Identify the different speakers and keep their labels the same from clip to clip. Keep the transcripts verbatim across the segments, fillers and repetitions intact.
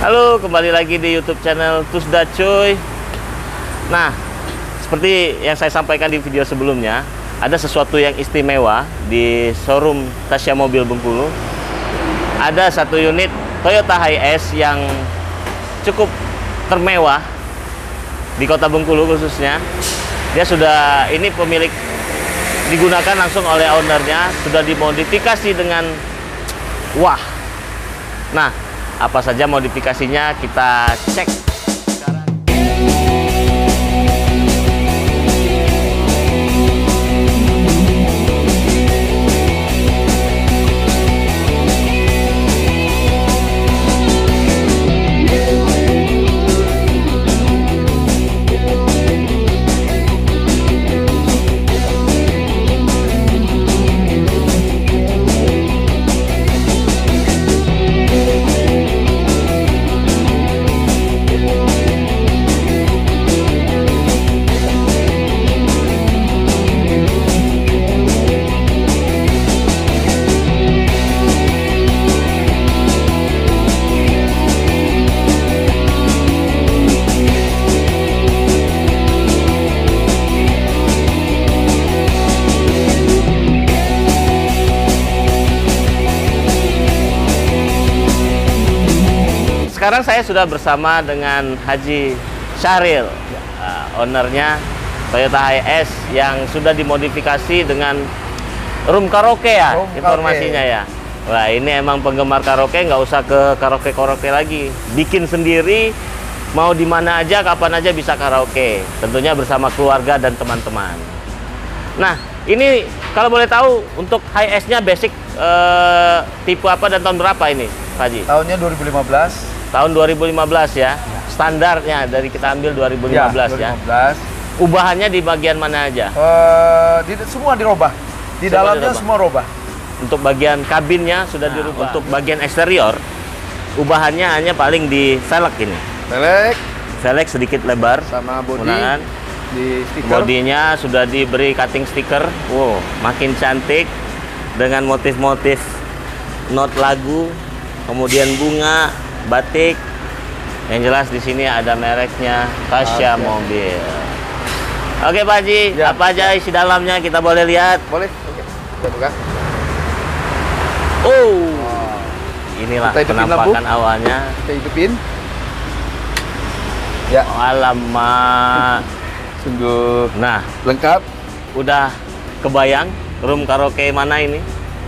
Speaker 1: Halo, kembali lagi di YouTube channel Tusda Cuy. Nah, seperti yang saya sampaikan di video sebelumnya, ada sesuatu yang istimewa di showroom Tasya Mobil Bengkulu. Ada satu unit Toyota Hiace yang cukup termewah di kota Bengkulu khususnya. Dia sudah, ini pemilik digunakan langsung oleh ownernya, sudah dimodifikasi dengan wah. Nah, apa saja modifikasinya kita cek sekarang. Sekarang saya sudah bersama dengan Haji Syahril, uh, ownernya Toyota Hiace yang sudah dimodifikasi dengan room karaoke ya, room informasinya karaoke. Ya. Wah, ini emang penggemar karaoke, nggak usah ke karaoke-karaoke lagi, bikin sendiri, mau di mana aja, kapan aja bisa karaoke. Tentunya bersama keluarga dan teman-teman. Nah, ini kalau boleh tahu untuk Hiace-nya basic uh, tipe apa dan tahun berapa ini, Pak Haji?
Speaker 2: Tahunnya dua ribu lima belas.
Speaker 1: Tahun dua ribu lima belas ya, standarnya dari kita ambil dua ribu lima belas ya. dua ribu lima belas. Ubahannya di bagian mana aja?
Speaker 2: Uh, di, semua dirubah. Di semua dalamnya dirubah. Semua rubah.
Speaker 1: Untuk bagian kabinnya sudah nah, dirubah. Untuk bagian eksterior, ubahannya hanya paling di velg ini.
Speaker 2: Velg.
Speaker 1: Velg sedikit lebar.
Speaker 2: Sama bodi.
Speaker 1: Gunakan.
Speaker 2: Di stiker.
Speaker 1: Bodinya sudah diberi cutting stiker. Wow, makin cantik dengan motif-motif not lagu, kemudian bunga, batik. Yang jelas di sini ada mereknya Tasya okay. Mobil. Oke Pak Haji, ya, apa aja isi dalamnya kita boleh lihat?
Speaker 2: Boleh. Oke. Kita buka.
Speaker 1: Oh. oh. Inilah penampakan awalnya.
Speaker 2: Kita hidupin. Ya.
Speaker 1: Oh, alamak.
Speaker 2: Sungguh.
Speaker 1: Nah,
Speaker 2: lengkap.
Speaker 1: Udah kebayang room karaoke mana ini?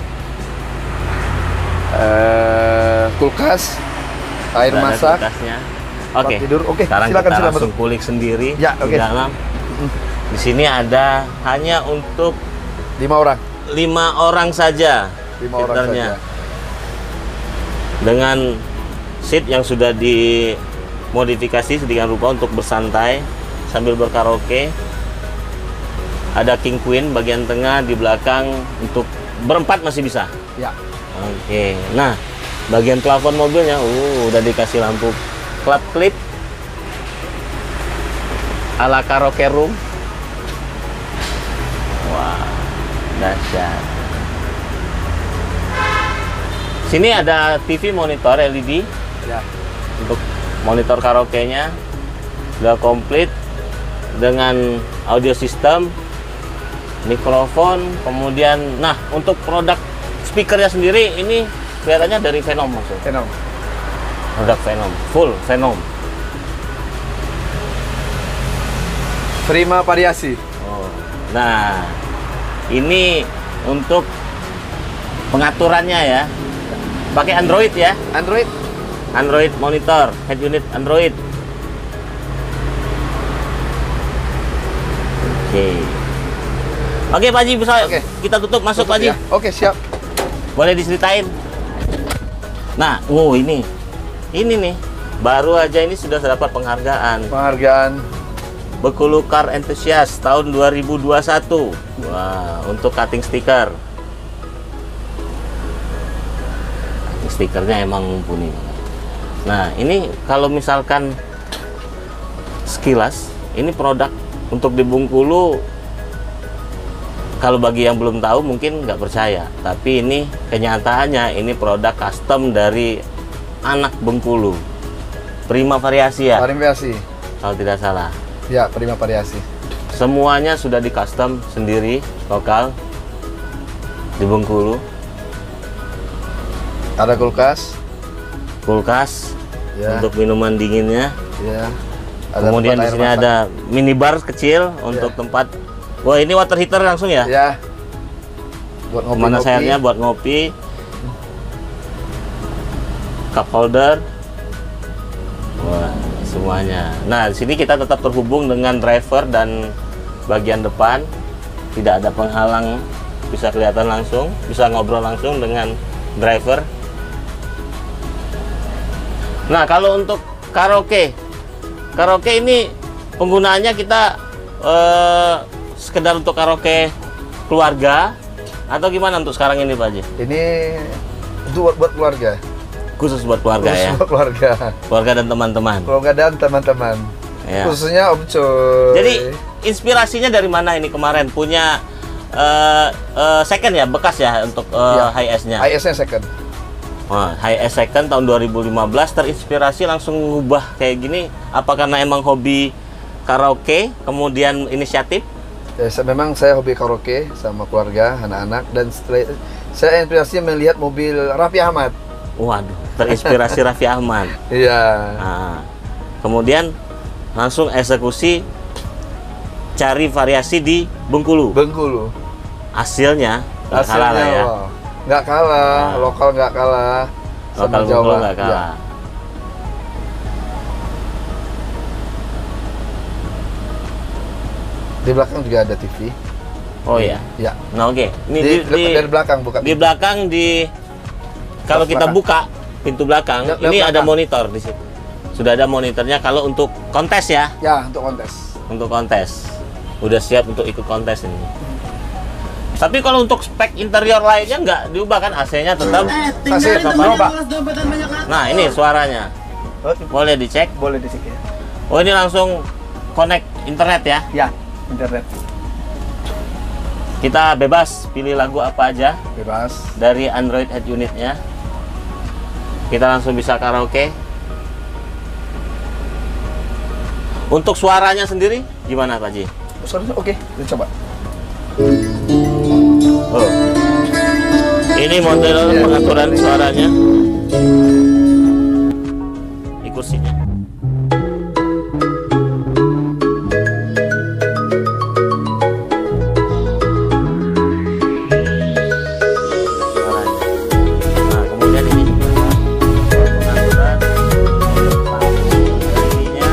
Speaker 2: Uh, kulkas. Air
Speaker 1: Udah
Speaker 2: masak,
Speaker 1: oke.
Speaker 2: Tidur, oke.
Speaker 1: Sekarang
Speaker 2: silakan,
Speaker 1: kita
Speaker 2: silakan
Speaker 1: langsung kulik sendiri
Speaker 2: ya,
Speaker 1: di
Speaker 2: okay.
Speaker 1: dalam. Di sini ada hanya untuk
Speaker 2: lima orang.
Speaker 1: Lima orang saja.
Speaker 2: Lima orang saja.
Speaker 1: Dengan seat yang sudah dimodifikasi sedemikian rupa untuk bersantai sambil berkaraoke. Ada king queen bagian tengah, di belakang untuk berempat masih bisa.
Speaker 2: Ya.
Speaker 1: Oke. Nah, bagian plafon mobilnya uh udah dikasih lampu klap klip ala karaoke room. Wah, dahsyat. Sini ada T V monitor L E D
Speaker 2: ya.
Speaker 1: Untuk monitor karaoke-nya sudah komplit dengan audio system, mikrofon, kemudian nah untuk produk speakernya sendiri ini kelihatannya dari Venom maksud.
Speaker 2: Venom.
Speaker 1: Produk Venom, full Venom.
Speaker 2: Prima variasi.
Speaker 1: Oh. Nah, ini untuk pengaturannya ya. Pakai Android ya?
Speaker 2: Android.
Speaker 1: Android monitor, head unit Android. Oke. Oke, Pak Haji, bisa Oke. kita tutup masuk Pak Haji.
Speaker 2: Ya. Oke, siap.
Speaker 1: Boleh diceritain? Nah, wow ini, ini nih, baru aja ini sudah dapat penghargaan.
Speaker 2: Penghargaan
Speaker 1: Bengkulu Car Enthusiast tahun dua ribu dua puluh satu. Wah, untuk cutting stiker. Cutting stikernya emang mumpuni. Nah, ini kalau misalkan sekilas, ini produk untuk di Bengkulu. Kalau bagi yang belum tahu mungkin nggak percaya, tapi ini kenyataannya ini produk custom dari anak Bengkulu. Prima Variasi ya?
Speaker 2: Variasi.
Speaker 1: Kalau tidak salah.
Speaker 2: Ya, Prima Variasi.
Speaker 1: Semuanya sudah di custom sendiri, lokal di Bengkulu.
Speaker 2: Ada kulkas.
Speaker 1: Kulkas
Speaker 2: Ya.
Speaker 1: untuk minuman dinginnya.
Speaker 2: Ya. Ada
Speaker 1: Kemudian
Speaker 2: tempat
Speaker 1: di
Speaker 2: air
Speaker 1: sini
Speaker 2: masak.
Speaker 1: ada minibar kecil untuk
Speaker 2: Ya.
Speaker 1: tempat. Wah, ini water heater langsung ya?
Speaker 2: Ya. Buat ngopi.
Speaker 1: Mana sayapnya buat ngopi. Cup holder. Wah, semuanya. Nah, di sini kita tetap terhubung dengan driver dan bagian depan. Tidak ada penghalang, bisa kelihatan langsung, bisa ngobrol langsung dengan driver. Nah, kalau untuk karaoke, karaoke ini penggunaannya kita eh, sekedar untuk karaoke keluarga atau gimana untuk sekarang ini, Pak Haji?
Speaker 2: Ini itu buat, buat keluarga.
Speaker 1: Khusus buat keluarga
Speaker 2: Khusus
Speaker 1: ya,
Speaker 2: buat keluarga.
Speaker 1: keluarga dan teman-teman.
Speaker 2: Keluarga dan teman-teman.
Speaker 1: Ya.
Speaker 2: Khususnya Om Coy.
Speaker 1: Jadi inspirasinya dari mana ini kemarin punya eh, eh, second ya, bekas ya untuk eh,
Speaker 2: Ya.
Speaker 1: Hi S-nya?
Speaker 2: I S-nya second.
Speaker 1: Wah, Hi S second tahun dua ribu lima belas terinspirasi langsung ngubah kayak gini. Apa karena emang hobi karaoke, kemudian inisiatif?
Speaker 2: Ya, saya, memang saya hobi karaoke sama keluarga, anak-anak, dan setelah saya inspirasi melihat mobil Raffi Ahmad.
Speaker 1: Waduh, terinspirasi Raffi Ahmad.
Speaker 2: Iya.
Speaker 1: Nah, kemudian langsung eksekusi cari variasi di Bengkulu.
Speaker 2: Bengkulu.
Speaker 1: Hasilnya nggak kalah lah ya.
Speaker 2: wow. Nggak kalah,
Speaker 1: Nah.
Speaker 2: lokal nggak kalah, sama
Speaker 1: Lokal
Speaker 2: Jawa
Speaker 1: Bengkulu nggak
Speaker 2: Ya.
Speaker 1: kalah.
Speaker 2: Di belakang juga ada T V.
Speaker 1: Oh iya.
Speaker 2: Ya.
Speaker 1: Nah oke. Ini
Speaker 2: Di,
Speaker 1: di, di,
Speaker 2: dari belakang bukan.
Speaker 1: di belakang di kalau kita
Speaker 2: Belakang.
Speaker 1: buka pintu belakang,
Speaker 2: Lewat
Speaker 1: ini ada
Speaker 2: belakang.
Speaker 1: monitor di situ. Sudah ada monitornya kalau untuk kontes ya.
Speaker 2: Ya, untuk kontes.
Speaker 1: Untuk kontes. Udah siap untuk ikut kontes ini. Tapi kalau untuk spek interior lainnya nggak diubah kan, A C-nya tetap.
Speaker 2: Kasih sama Pak.
Speaker 1: Nah, ini suaranya. Boleh dicek.
Speaker 2: Boleh di sini.
Speaker 1: Oh, ini langsung connect internet ya.
Speaker 2: Ya, internet.
Speaker 1: Kita bebas pilih lagu apa aja
Speaker 2: Bebas.
Speaker 1: dari Android head unitnya. Kita langsung bisa karaoke. Untuk suaranya sendiri gimana Pak Ji?
Speaker 2: Suaranya oke, kita coba.
Speaker 1: Oh. Ini model pengaturan suaranya. Di kursinya. Nah, kemudian ini juga pengaturan ininya.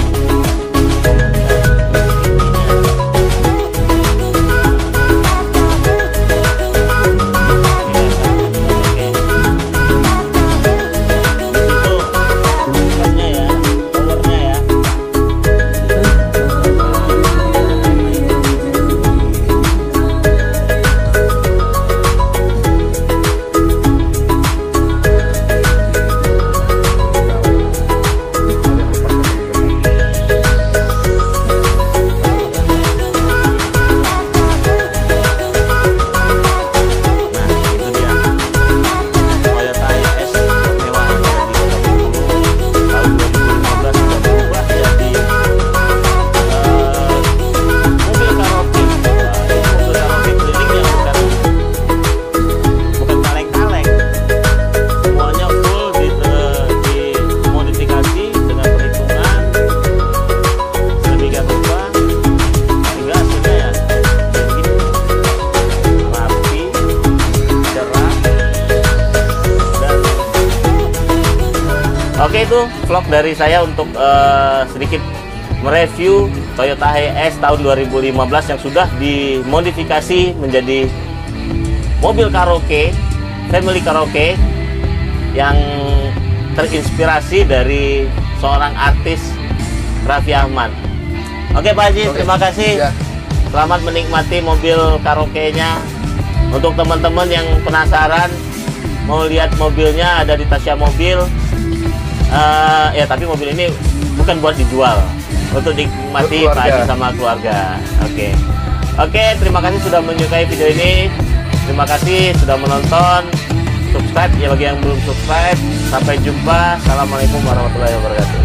Speaker 1: Oke, itu vlog dari saya untuk uh, sedikit mereview Toyota Hiace tahun dua ribu lima belas yang sudah dimodifikasi menjadi mobil karaoke, family karaoke yang terinspirasi dari seorang artis Raffi Ahmad. Oke Pak Haji,
Speaker 2: Oke.
Speaker 1: terima kasih.
Speaker 2: Ya.
Speaker 1: Selamat menikmati mobil karaoke-nya. Untuk teman-teman yang penasaran mau lihat mobilnya, ada di Tasya Mobil. Uh, ya tapi mobil ini bukan buat dijual, untuk dinikmati
Speaker 2: Untuk
Speaker 1: Pak Haji
Speaker 2: keluarga.
Speaker 1: sama keluarga. Oke, oke, terima kasih sudah menyukai video ini. Terima kasih sudah menonton. Subscribe ya bagi yang belum subscribe. Sampai jumpa. Assalamualaikum warahmatullahi wabarakatuh.